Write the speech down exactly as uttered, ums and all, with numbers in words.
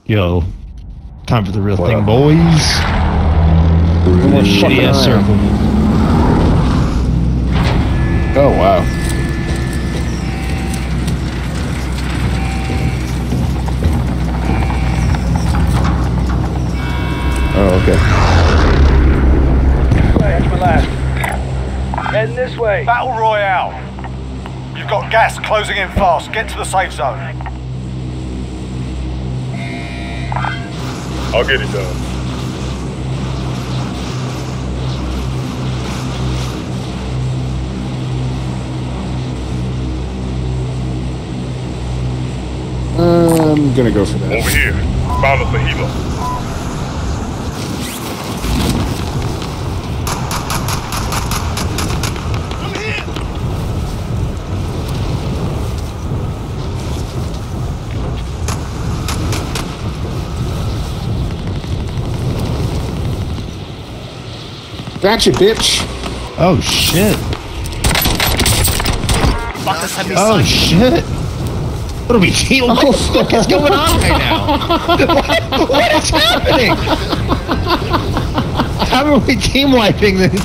Yo, time for the real What thing, up? boys. One more shitty ass circle. Oh wow. Oh okay. That's my last. Heading this way. Battle Royale. You've got gas closing in fast. Get to the safe zone. I'll get it done. I'm gonna go for that. Over here. Found a fajita. Gotcha, bitch. Oh shit. Oh shit. What are we team? What the fuck is going on right now? What, what is happening? How are we team wiping this?